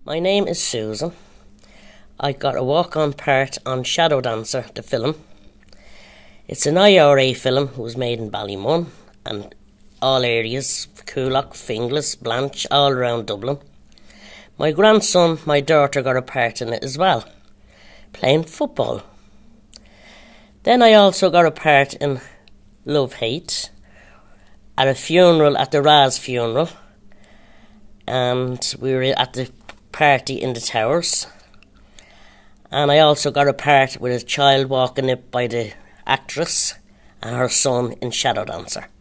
My name is Susan. I got a walk-on part on Shadow Dancer, the film. It's an IRA film. It was made in Ballymun and all areas, Coolock, Finglas, Blanche, all around Dublin. My grandson, my daughter got a part in it as well, playing football. Then I also got a part in Love Hate at a funeral, at the Raz funeral, and we were at the party in the Towers. And I also got a part with a child walking up by the actress and her son in Shadow Dancer.